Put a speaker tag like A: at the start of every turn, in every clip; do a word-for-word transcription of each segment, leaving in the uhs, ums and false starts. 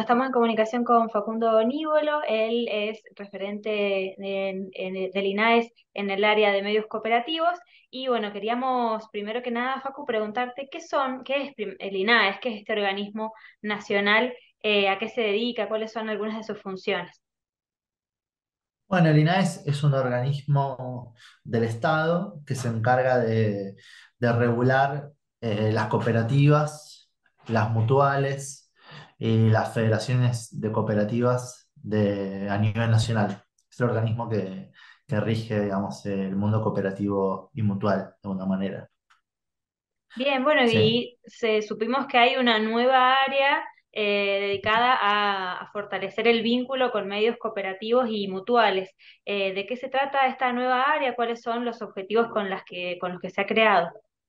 A: estamos en comunicación con Facundo Nívolo, él es referente en- en- del INAES en el área de medios cooperativos y bueno, queríamos primero que nada, Facu, preguntarte qué son, qué es prim- el INAES, qué es este organismo nacional, eh, a qué se dedica, cuáles son algunas de sus funciones.
B: Bueno, el INAES es un organismo del Estado que se encarga de, de regular eh, las cooperativas, las mutuales y las federaciones de cooperativas de, a nivel nacional. Es el organismo que, que rige, digamos, el mundo cooperativo y mutual, de alguna manera.
A: Bien, bueno,
B: ¿Sí?
A: y se, supimos que hay una nueva área eh, dedicada a, a fortalecer el vínculo con medios cooperativos y mutuales. Eh, ¿de qué se trata esta nueva área? ¿Cuáles son los objetivos con las que, con los que se ha creado?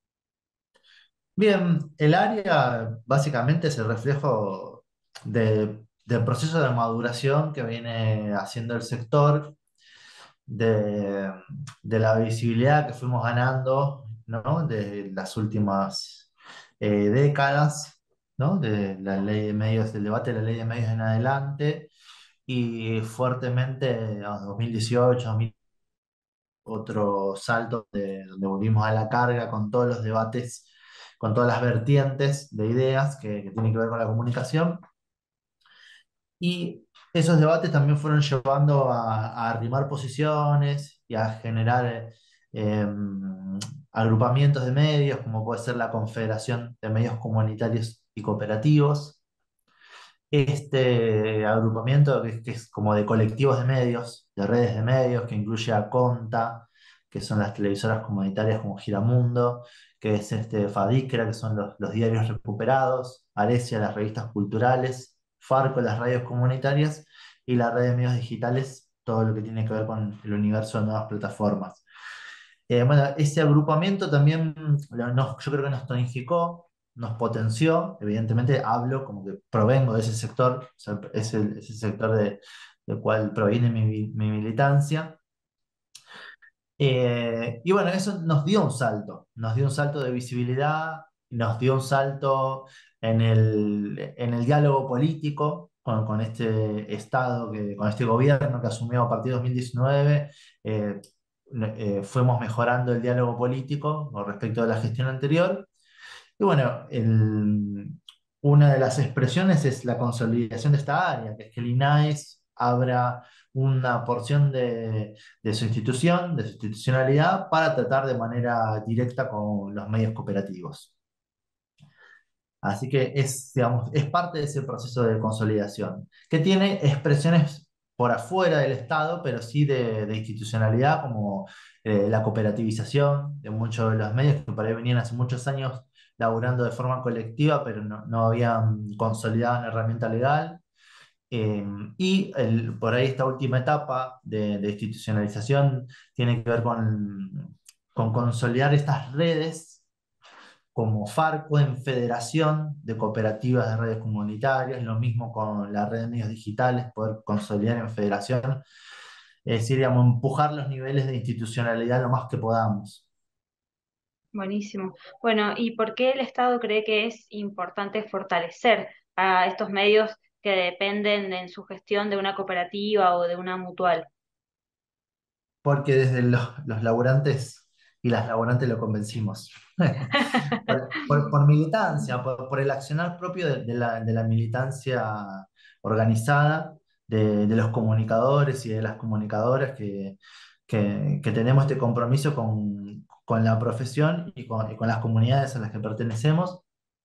B: Bien, el área básicamente es el reflejo de- del proceso de maduración que viene haciendo el sector, de, de la visibilidad que fuimos ganando, ¿no? De las últimas eh, décadas, ¿no? De la ley de medios, del debate de la ley de medios en adelante, y fuertemente en dos mil dieciocho, dos mil, otro salto de, donde volvimos a la carga con todos los debates, con todas las vertientes de ideas que, que tienen que ver con la comunicación. Y esos debates también fueron llevando a, a arrimar posiciones y a generar eh, em, agrupamientos de medios, como puede ser la Confederación de Medios Comunitarios y Cooperativos. Este agrupamiento, que, que es como de colectivos de medios, de redes de medios, que incluye a Conta, que son las televisoras comunitarias como Giramundo, que es este FADICRA, que son los, los diarios recuperados, Arecia, las revistas culturales, Farco, las radios comunitarias, y la red de medios digitales, todo lo que tiene que ver con el universo de nuevas plataformas. Eh, bueno, ese agrupamiento también lo- nos- yo creo que nos tonificó, nos potenció. Evidentemente hablo como que provengo de ese sector, o sea, es el, ese sector de- del cual proviene mi, mi militancia. Eh, y bueno, eso nos dio un salto, nos dio un salto de visibilidad, nos dio un salto en el, en el diálogo político con, con este Estado, que, con este gobierno que asumió a partir de dos mil diecinueve. eh, eh, Fuimos mejorando el diálogo político con respecto a la gestión anterior. Y bueno, el- una de las expresiones es la consolidación de esta área, que es que el INAES abra una porción de, de su institución, de su institucionalidad, para tratar de manera directa con los medios cooperativos. Así que es, digamos, es parte de ese proceso de consolidación, que tiene expresiones por afuera del Estado, pero sí de, de institucionalidad, como eh, la cooperativización de muchos de los medios que por ahí venían hace muchos años laburando de forma colectiva, pero no, no habían consolidado una herramienta legal. Eh, y el- por ahí esta última etapa de, de institucionalización tiene que ver con, con consolidar estas redes como Farco en Federación de Cooperativas de Redes Comunitarias, lo mismo con la red de medios digitales, poder consolidar en federación, es decir, digamos, empujar los niveles de institucionalidad lo más que podamos.
A: Buenísimo. Bueno, ¿y por qué el Estado cree que es importante fortalecer a estos medios que dependen en su gestión de una cooperativa o de una mutual?
B: Porque desde los, los laburantes y las laburantes lo convencimos. Por, por- por militancia, por, por el accionar propio de, de la, de la militancia organizada, de, de los comunicadores y de las comunicadoras que, que- que tenemos este compromiso con, con la profesión y con, y con las comunidades a las que pertenecemos.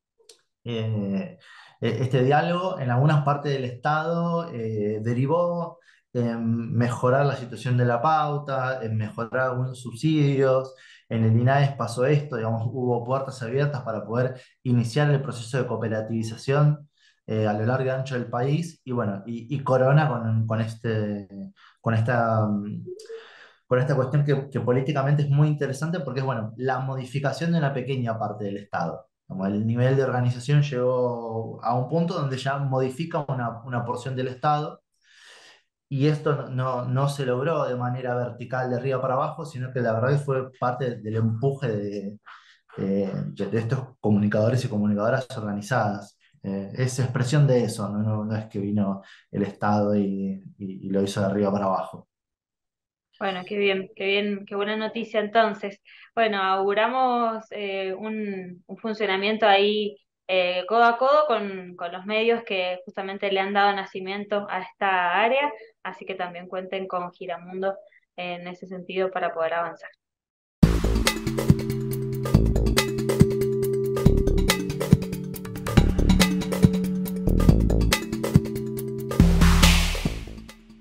B: eh, e- este diálogo en algunas partes del Estado eh, derivó en mejorar la situación de la pauta, en mejorar algunos subsidios. En el INAES pasó esto, digamos, hubo puertas abiertas para poder iniciar el proceso de cooperativización eh, a lo largo y ancho del país. Y bueno, y, y corona con, con este, con esta, mm, con esta cuestión que, que políticamente es muy interesante porque es, bueno, la modificación de una pequeña parte del Estado. Como el nivel de organización llegó a un punto donde ya modifica una, una porción del Estado, y esto no, no, no se logró de manera vertical de arriba para abajo, sino que la verdad que fue parte del empuje de, de- de estos comunicadores y comunicadoras organizadas. eh, es expresión de eso, ¿no? No, no es que vino el Estado y, y- y lo hizo de arriba para abajo.
A: Bueno, qué bien, qué bien, qué buena noticia entonces. Bueno, auguramos eh, un, un funcionamiento ahí eh, codo a codo con, con los medios que justamente le han dado nacimiento a esta área, así que también cuenten con Giramundo en ese sentido para poder avanzar.